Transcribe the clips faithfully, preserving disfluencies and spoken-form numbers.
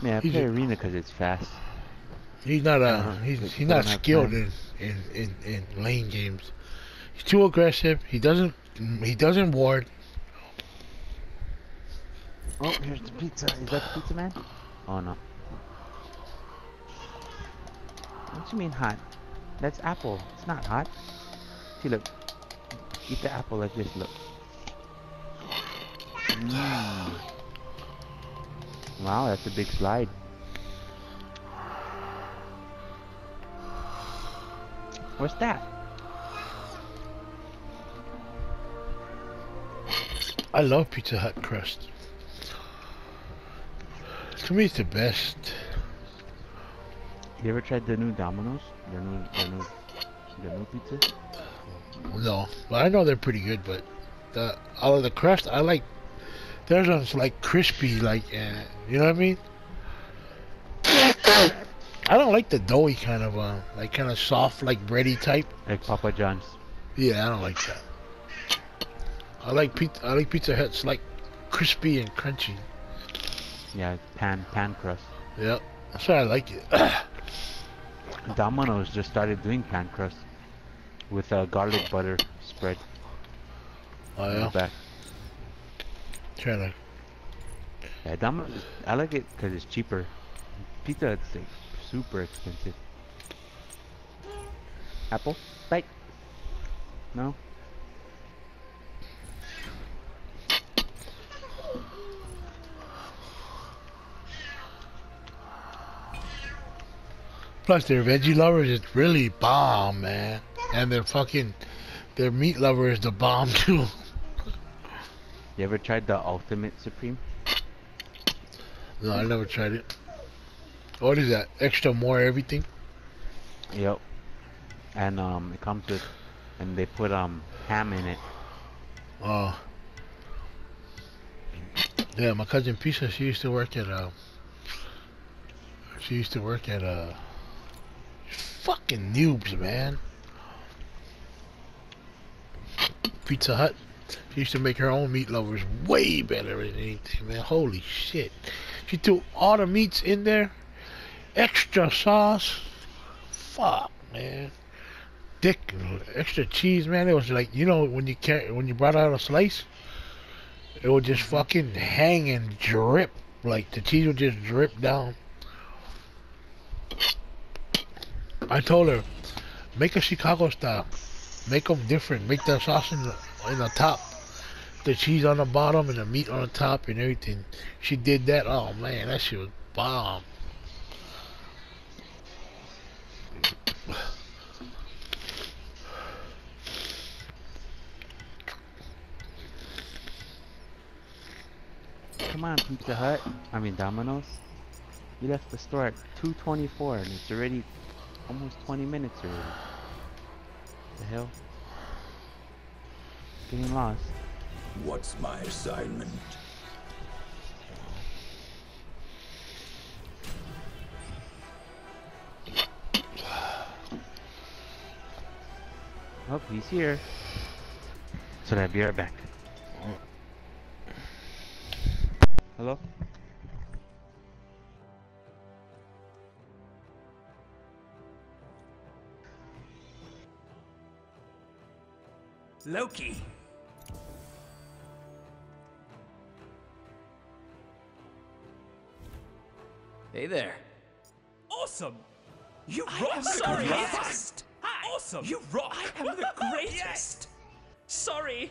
Yeah, I He's play a, arena because it's fast. he's not I uh don't. he's They, he's they not don't have skilled time. in in in, in lane games. He's too aggressive. He doesn't he doesn't ward. Oh, here's the pizza. Is that the pizza man? Oh no. What you mean hot? That's apple. It's not hot. See, look. Eat the apple like this. Look. Mmm. Wow, that's a big slide. What's that? I love Pizza Hut crust. To me, it's the best. You ever tried the new Domino's? The new, the new, the new pizza? No, but I know they're pretty good. But the out of the crust, I like theirs one's like crispy, like uh, you know what I mean. I don't like the doughy kind of uh, like kind of soft, like bready type. Like Papa John's. Yeah, I don't like that. I like pizza. I like Pizza Hut's like crispy and crunchy. Yeah, pan, pan crust. Yep, that's why I like it. Domino's just started doing pan crust with a garlic butter spread Oh on the yeah, back. trying to. Yeah, Domino's. I like it because it's cheaper. Pizza, it's like super expensive. Apple? Bite? No? Plus, their veggie lovers is really bomb, man. And their fucking their meat lover is the bomb too. You ever tried the Ultimate Supreme? No, I never tried it. What is that? Extra more everything? Yep. And um, it comes with, and they put um ham in it. Oh, yeah. My cousin Pisa, she used to work at uh, she used to work at uh, fucking noobs, man. Pizza Hut. She used to make her own meat lovers way better than anything, man. Holy shit. She threw all the meats in there, extra sauce. Fuck, man. Thick, extra cheese, man. It was like, you know, when you can when you brought out a slice, it would just Hmm. fucking hang and drip. Like the cheese would just drip down. I told her, make a Chicago style. Make them different. Make the sauce in the, in the top, the cheese on the bottom, and the meat on the top, and everything. She did that. Oh man, that shit was bomb. Come on, Pizza Hut. I mean Domino's. You left the store at two twenty-four and it's already almost twenty minutes already. The hell? Getting lost. What's my assignment? Oh, he's here. So I'll be right back. Hello? Loki! Hey there. Awesome! You I rock! am the Sorry! greatest! Hi. Awesome! You rock! I am the greatest! Sorry!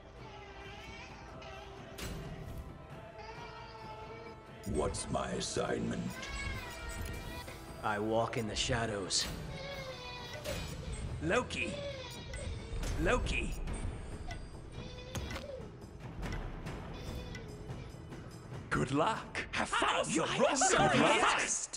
What's my assignment? I walk in the shadows. Loki! Loki! Good luck! Have fun! You I rock! am the Sorry. greatest!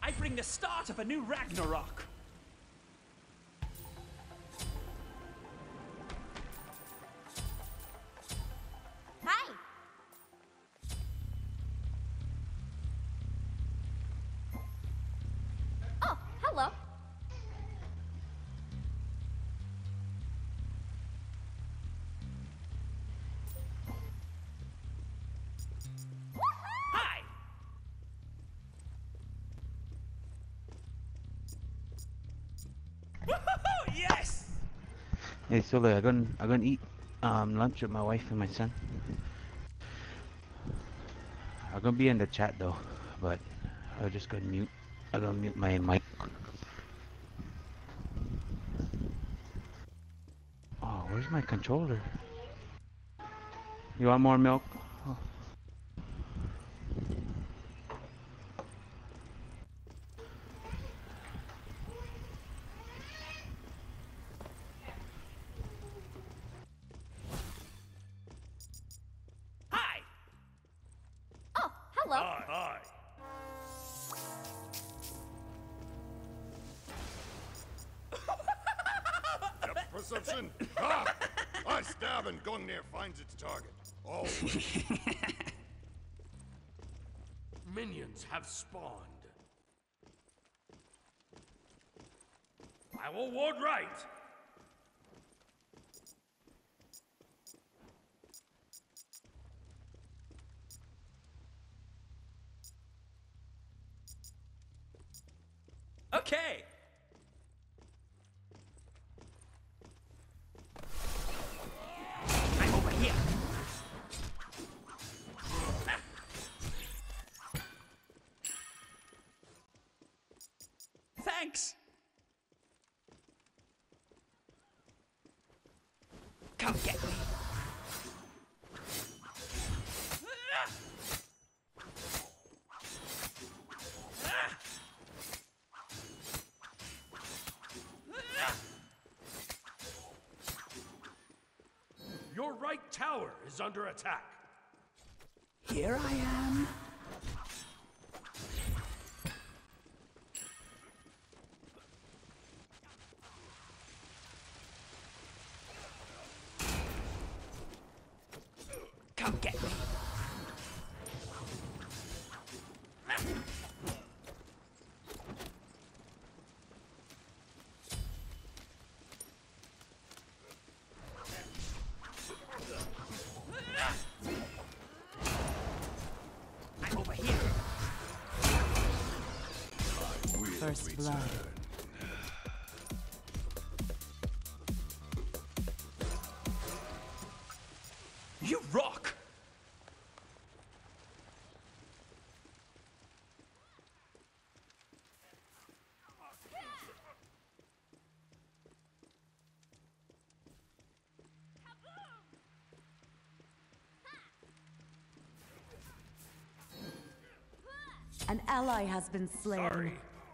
I bring the start of a new Ragnarok. Hi. Oh, hello. Hi. Woohoo! Yes. Hey, Sule, I'm gonna, I'm gonna eat um, lunch with my wife and my son. I'm gonna be in the chat though, but I'll just go mute. I'm gonna mute my mic. Oh, where's my controller? You want more milk? Oh. Hi. Oh, hello. Hi. Hi. Depth perception. Ah! I stab and Gungnir finds its target. Oh. Minions have spawned. I will ward right. Okay. I'm over here. Thanks. Come get me. Your right tower is under attack. Here I am. Come get me. I'm over here. First blood. You rock! An ally has been slain. Sorry.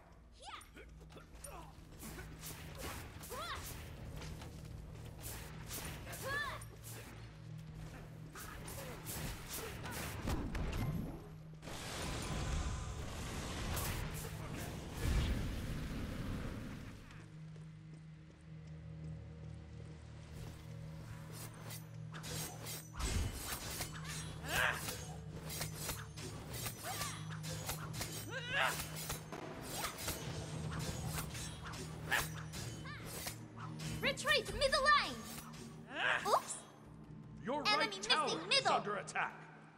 Retreat, middle line. Oops. Your Enemy right tower missing is middle. under attack.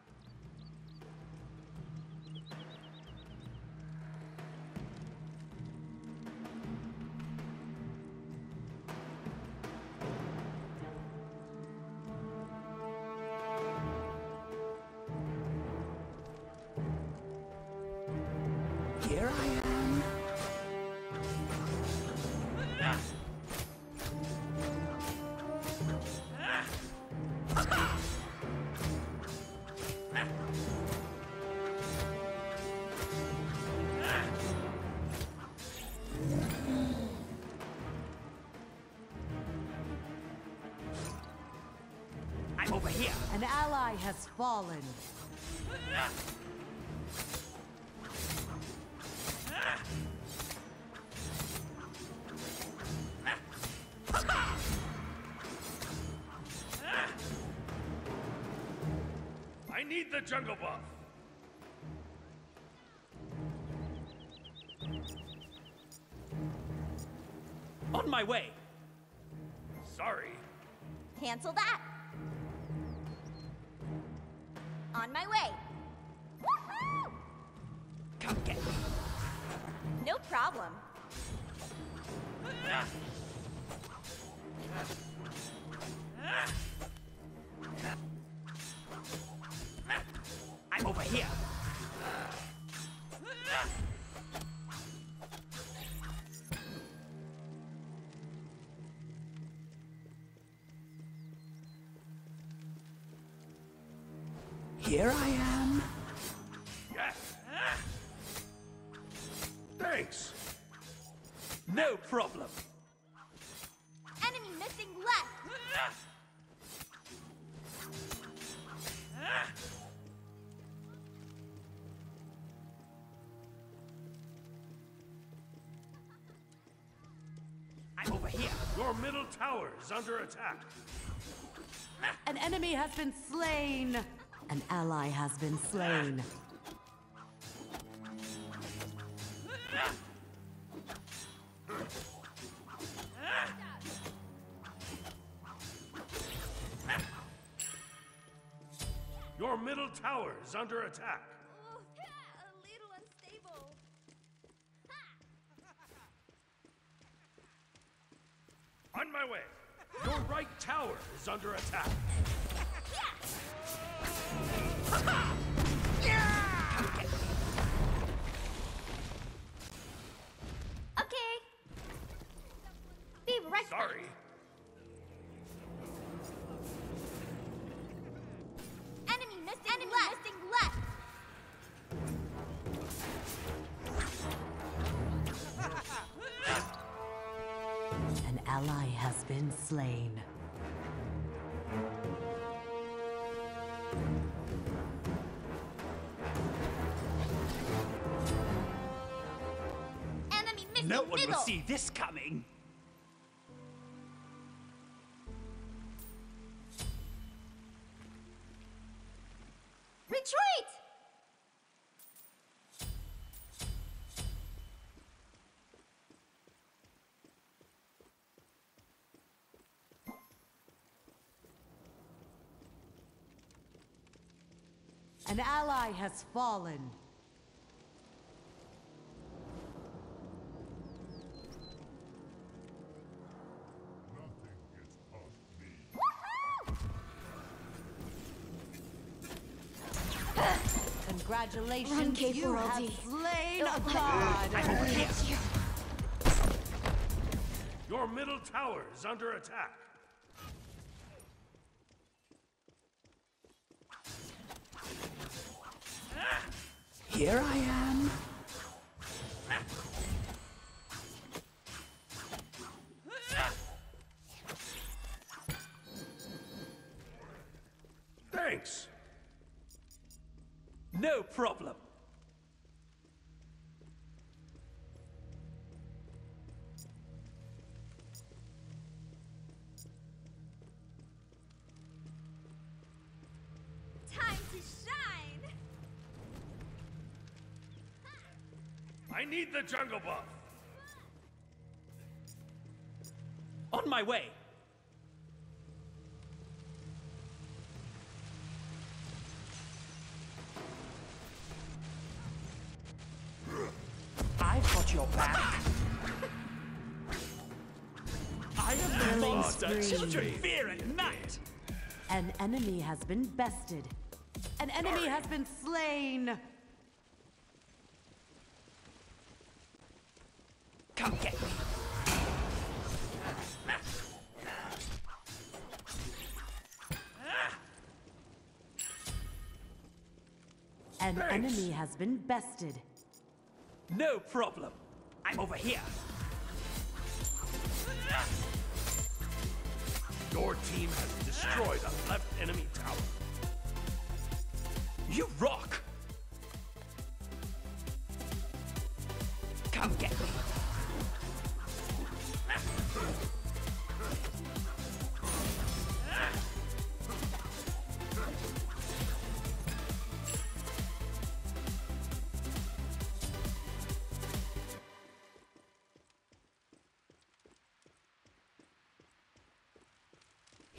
Here I am. I'm over here. An ally has fallen. Ah! the jungle buff. On my way. Sorry. Cancel that. On my way. Woohoo! Come get me. No problem. I'm over here. Here I am. Yes. Thanks. No problem. Enemy missing left. I'm over here. Your middle tower is under attack. An enemy has been slain. An ally has been slain. Your middle tower is under attack. Oh, a little unstable. On my way. Your right tower is under attack. Okay. Be right back. Sorry. Enemy missing Enemy left. Missing left. An ally has been slain. Enemy missing No one middle. will see this coming. Retreat! An ally has fallen. Congratulations, Run, K you four L have D. slain Oh, a god. I'm over here. Your middle tower is under attack. Here I am. Thanks. No problem. Time to shine. I need the jungle buff. On my way. I've got your back. I am the Killing monster spree. children fear at night. An enemy has been bested. An enemy has been slain. Come get me. An Thanks. enemy has been bested. No problem. I'm over here. Your team has destroyed a left enemy tower. You rock. Come get me.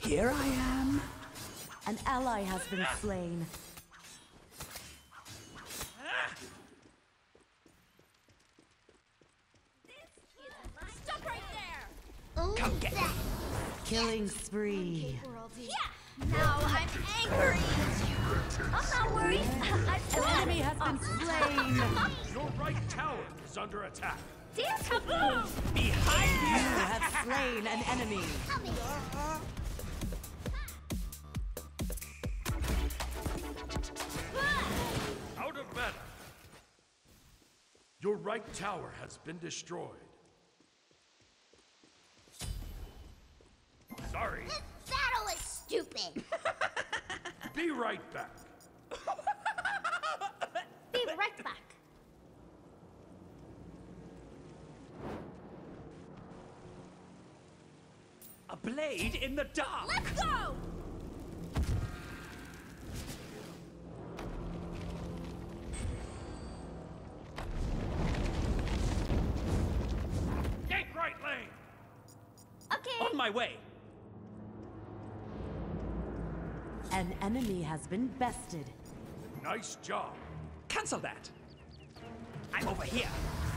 Here I am. An ally has been slain. Stop right there! Come get me. Killing spree. Yeah! Now I'm angry! I'm not worried. I An enemy has been slain. Your right tower is under attack. Damn kaboom! Behind You you. have slain an enemy. Out of battle. Your right tower has been destroyed. Sorry. This battle is stupid! Be right back. Be right back. A blade in the dark. Let's go! Gank right lane. Okay. On my way. An enemy has been bested. Nice job. Cancel that. I'm over here.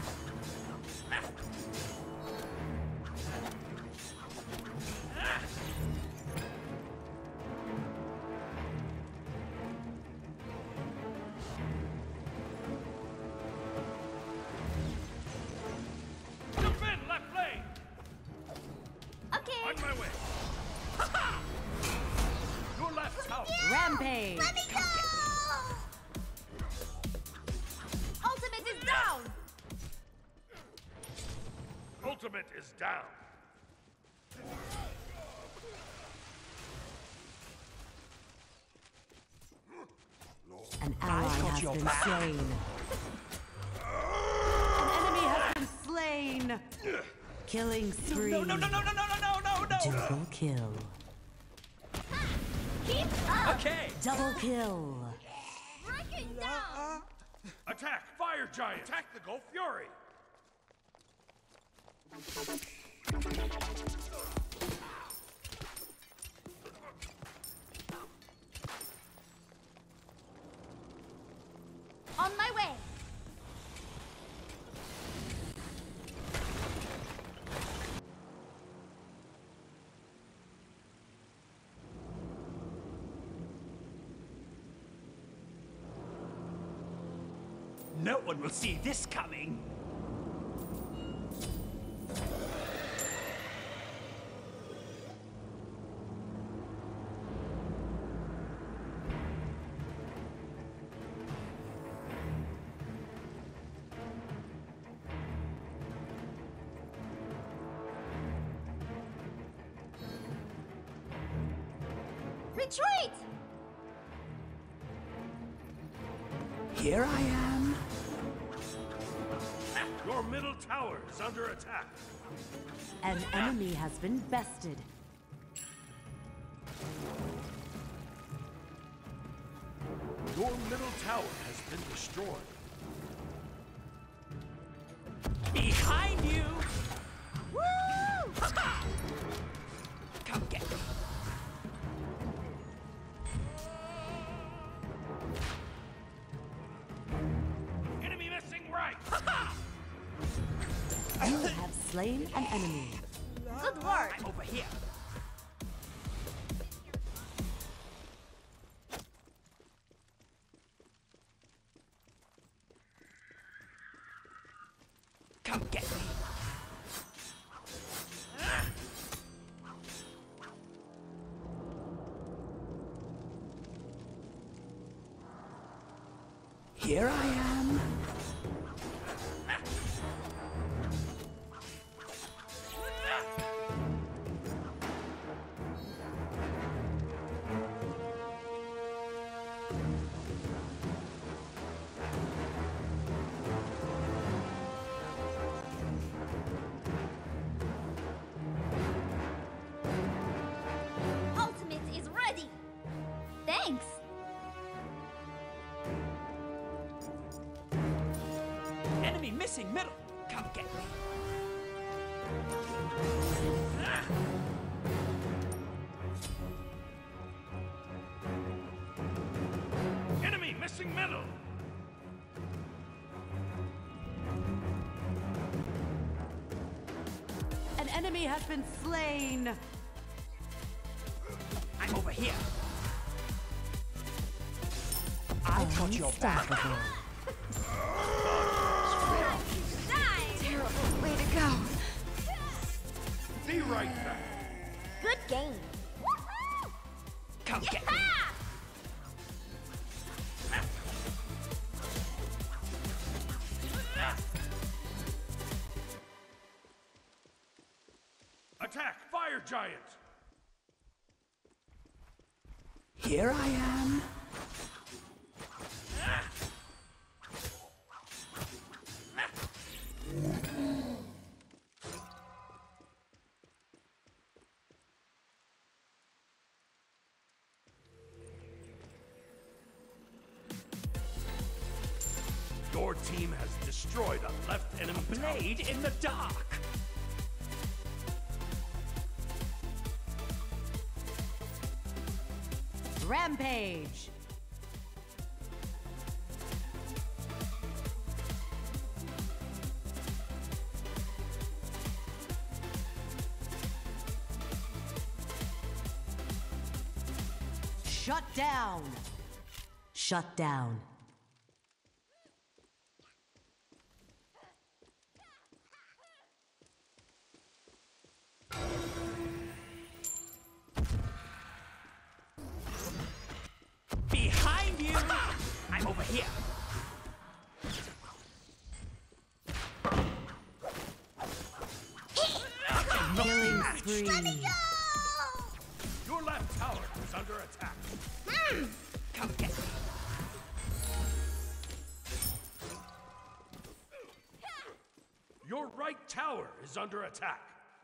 Defend left lane. Okay. On my way. Your left tower. Rampage. Let me go! Ultimate is down! Ultimate is down. An ally got has your been back. slain. An enemy has been slain. Killing spree. No, no, no, no, no, no, no, no, no, no. Triple kill. Keep up! Okay. Double kill. Break it down! Attack, Fire Giant. Attack the Gulf Fury. On my way! No one will see this coming. Retreat! Here I am. Your middle tower is under attack. An enemy has been bested. Your middle tower has been destroyed. Behind you. Woo! Come get me. Enemy missing right. You have slain an enemy. Good work! I'm over here. Come get me. Here I am. Ultimate is ready! Thanks! Enemy missing middle. Come get me. missing middle. An enemy has been slain. I'm over here. I've got your back. Terrible way to go. Be right back. Good game. Come get me. Attack, fire giant. Here I am. Your team has destroyed a left enemy Blade in the dark. Rampage. Shut down. Shut down. Behind you. I'm over here. Killing spree. Your left tower is under attack. Come get me. Your right tower is under attack.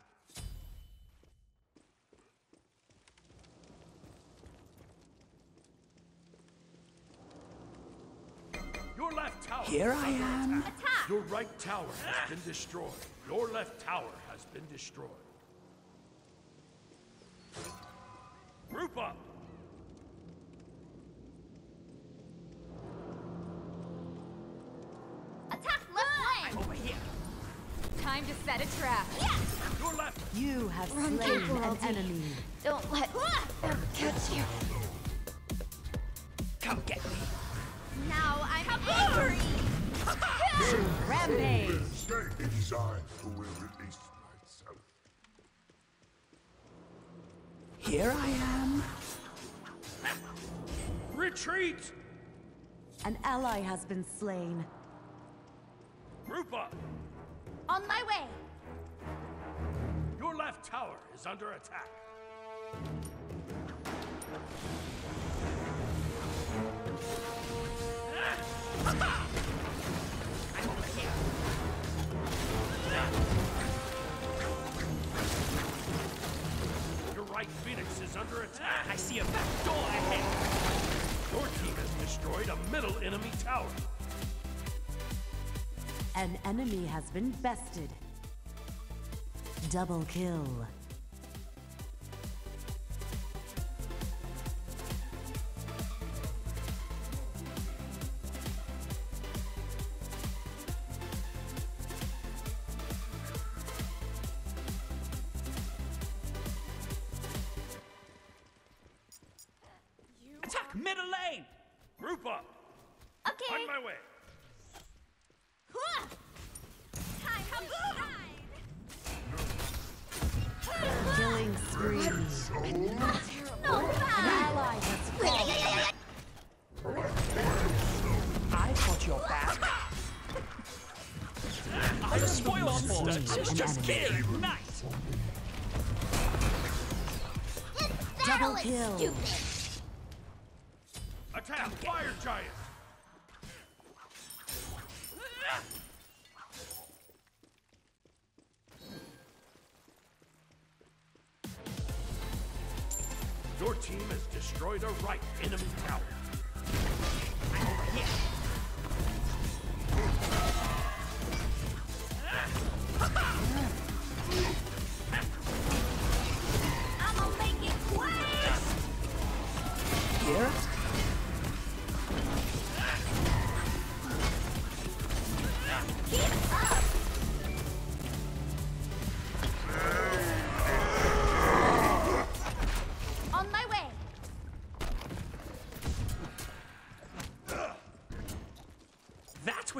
Your left tower Here is I under am. attack. Your right tower has been destroyed. Your left tower has been destroyed. Group up. Attack left I'm flank. over here. Time to set a trap. Your left. You have Run slain careful, an L T. enemy. Don't let them catch you. Come get me. Now I'm angry. Rampage. It is I who will release myself. Here I am. Retreat. An ally has been slain. Group up. On my way. Your left tower is under attack. I'm over here. Your right Phoenix is under attack. I see a back door ahead. Your team has destroyed a middle enemy tower. An enemy has been bested. Double kill. Attack middle lane. Group up. Okay. On my way. Huh. Time to shine. Killing spree. No, An ally has fallen. I've got your back. I'm a spoil sport. slain I was an just enemy. kidding. Nice. Double kill. Stupid. Attack, fire giant. Your team has destroyed a right enemy tower. I'm over here. I'ma make it quick. Here?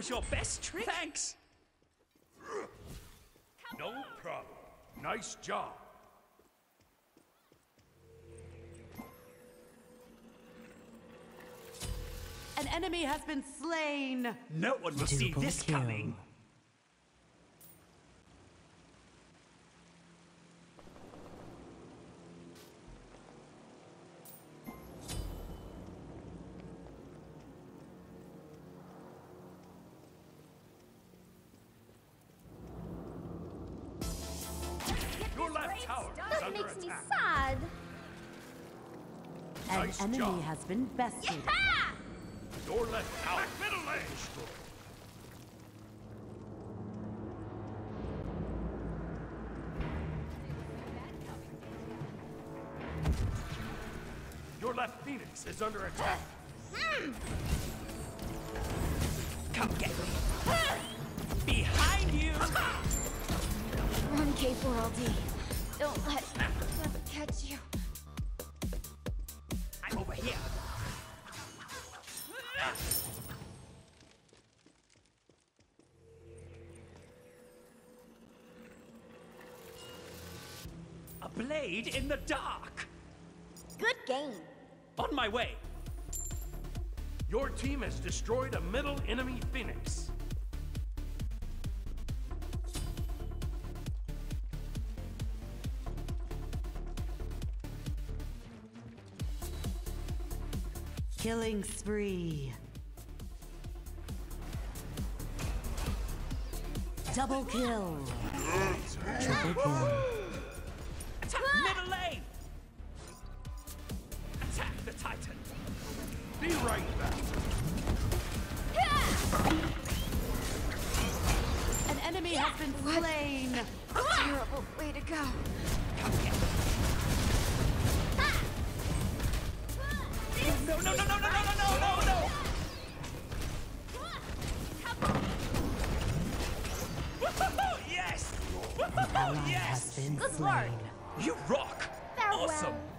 was your best trick. Thanks. No problem. Nice job. An enemy has been slain. No one will see Double this kill. coming. Your left tower is That under makes me attack. sad. An Nice enemy job. has been bested. Ha! Your left tower. Middle lane. Destroyed. Your left Phoenix is under attack. Come get me. Behind you. Run, K four L D. Don't let them catch you. I'm over here. A blade in the dark. Good game. On my way. Your team has destroyed a middle enemy Phoenix. Killing spree. Double kill. Triple kill. Attack middle lane. Attack the Titan. Be right back. An enemy has been slain. Terrible way to go. Come get me. No, no, no, no, no, no, no, no, no, no! Yes! Ally has Yes! been Good slain. work. You rock! Farewell. Awesome!